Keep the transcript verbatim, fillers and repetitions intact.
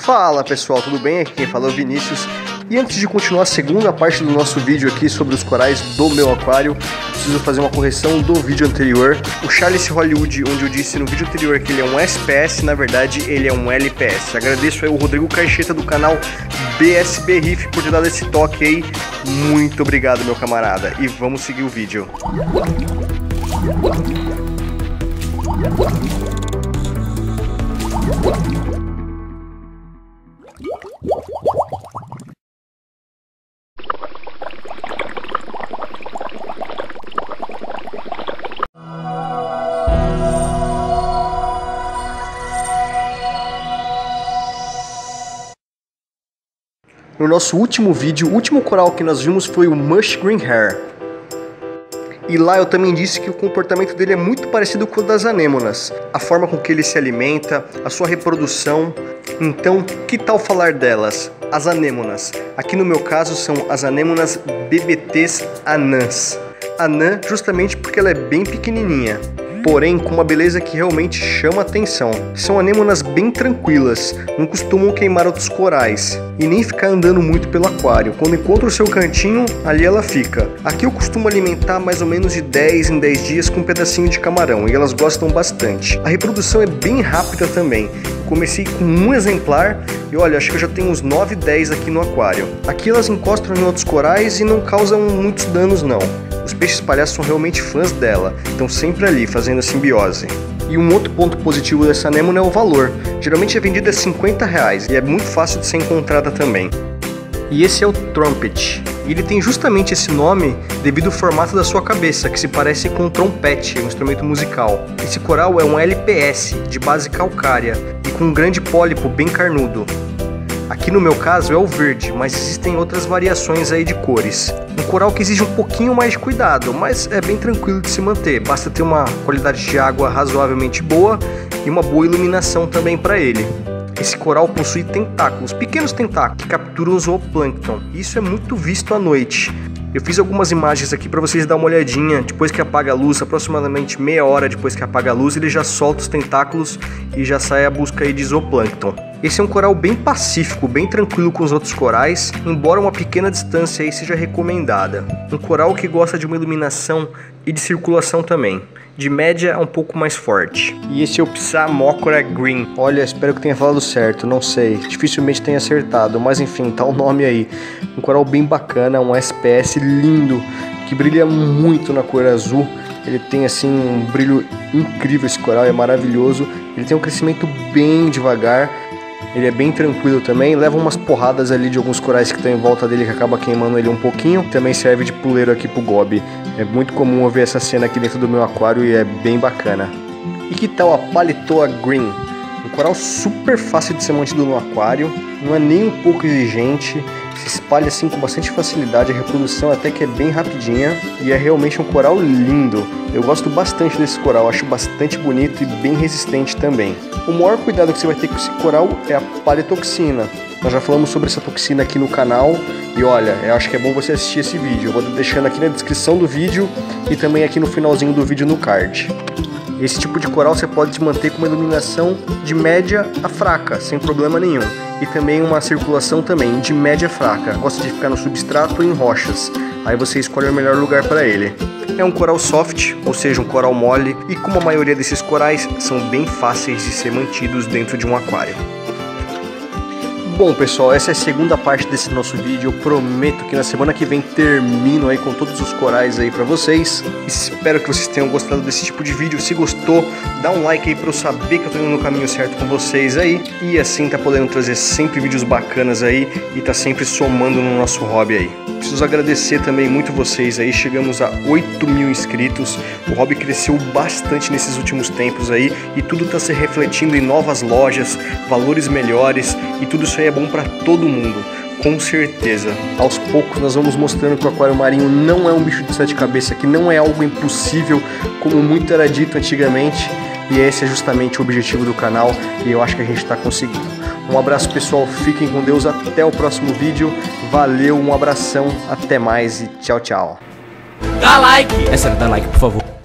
Fala pessoal, tudo bem? Aqui quem fala é o Vinícius. E antes de continuar a segunda parte do nosso vídeo aqui sobre os corais do meu aquário, preciso fazer uma correção do vídeo anterior. O Charles Hollywood, onde eu disse no vídeo anterior que ele é um S P S, na verdade ele é um L P S. Agradeço aí o Rodrigo Caixeta do canal B S B Riff por ter dado esse toque aí. Muito obrigado, meu camarada. E vamos seguir o vídeo. No nosso último vídeo, o último coral que nós vimos foi o Mush Green Hair. E lá eu também disse que o comportamento dele é muito parecido com o das anêmonas. A forma com que ele se alimenta, a sua reprodução. Então, que tal falar delas? As anêmonas. Aqui no meu caso são as anêmonas B B Ts anãs. Anã justamente porque ela é bem pequenininha, porém com uma beleza que realmente chama atenção. São anêmonas bem tranquilas, não costumam queimar outros corais e nem ficar andando muito pelo aquário. Quando encontra o seu cantinho, ali ela fica. Aqui eu costumo alimentar mais ou menos de dez em dez dias com um pedacinho de camarão e elas gostam bastante. A reprodução é bem rápida também. Comecei com um exemplar e olha, acho que eu já tenho uns nove, dez aqui no aquário. Aqui elas encostam em outros corais e não causam muitos danos não. Os peixes palhaços são realmente fãs dela, estão sempre ali fazendo a simbiose. E um outro ponto positivo dessa anêmona é o valor. Geralmente é vendida a cinquenta reais e é muito fácil de ser encontrada também. E esse é o Trumpet. E ele tem justamente esse nome devido ao formato da sua cabeça, que se parece com um trompete, um instrumento musical. Esse coral é um L P S, de base calcária, e com um grande pólipo bem carnudo. Aqui no meu caso é o verde, mas existem outras variações aí de cores. Um coral que exige um pouquinho mais de cuidado, mas é bem tranquilo de se manter. Basta ter uma qualidade de água razoavelmente boa e uma boa iluminação também para ele. Esse coral possui tentáculos, pequenos tentáculos, que capturam o zooplâncton. Isso é muito visto à noite. Eu fiz algumas imagens aqui para vocês dar uma olhadinha. Depois que apaga a luz, aproximadamente meia hora depois que apaga a luz, ele já solta os tentáculos e já sai à busca aí de zooplâncton. Esse é um coral bem pacífico, bem tranquilo com os outros corais, embora uma pequena distância aí seja recomendada. Um coral que gosta de uma iluminação e de circulação também. De média a um pouco mais forte. E esse é o Psammochora Green. Olha, espero que tenha falado certo, não sei. Dificilmente tenha acertado, mas enfim, tá o nome aí. Um coral bem bacana, um S P S lindo, que brilha muito na cor azul. Ele tem assim um brilho incrível, esse coral é maravilhoso. Ele tem um crescimento bem devagar. Ele é bem tranquilo também, leva umas porradas ali de alguns corais que estão em volta dele que acaba queimando ele um pouquinho. Também serve de puleiro aqui pro gobe. É muito comum eu ver essa cena aqui dentro do meu aquário e é bem bacana. E que tal a Paletoa Green? Um coral super fácil de ser mantido no aquário, não é nem um pouco exigente, se espalha assim com bastante facilidade, a reprodução até que é bem rapidinha e é realmente um coral lindo. Eu gosto bastante desse coral, acho bastante bonito e bem resistente também. O maior cuidado que você vai ter com esse coral é a paletoxina. Nós já falamos sobre essa toxina aqui no canal e olha, eu acho que é bom você assistir esse vídeo. Eu vou deixando aqui na descrição do vídeo e também aqui no finalzinho do vídeo no card. Esse tipo de coral você pode manter com uma iluminação de média a fraca, sem problema nenhum. E também uma circulação também de média a fraca. Gosta de ficar no substrato ou em rochas. Aí você escolhe o melhor lugar para ele. É um coral soft, ou seja, um coral mole. E como a maioria desses corais, são bem fáceis de ser mantidos dentro de um aquário. Bom pessoal, essa é a segunda parte desse nosso vídeo. Eu prometo que na semana que vem termino aí com todos os corais aí pra vocês. Espero que vocês tenham gostado desse tipo de vídeo. Se gostou, dá um like aí pra eu saber que eu tô indo no caminho certo com vocês aí. E assim tá podendo trazer sempre vídeos bacanas aí e tá sempre somando no nosso hobby aí. Preciso agradecer também muito vocês aí. Chegamos a oito mil inscritos. O hobby cresceu bastante nesses últimos tempos aí e tudo tá se refletindo em novas lojas, valores melhores e tudo isso aí é bom para todo mundo, com certeza. Aos poucos nós vamos mostrando que o aquário marinho não é um bicho de sete cabeças, que não é algo impossível, como muito era dito antigamente, e esse é justamente o objetivo do canal, e eu acho que a gente está conseguindo. Um abraço pessoal, fiquem com Deus, até o próximo vídeo, valeu, um abração, até mais e tchau, tchau. Dá like! É sério, dá like, por favor.